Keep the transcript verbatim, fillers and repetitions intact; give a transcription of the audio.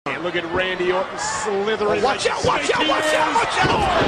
And look at Randy Orton slithering. Oh, watch out, watch out, watch out, watch out!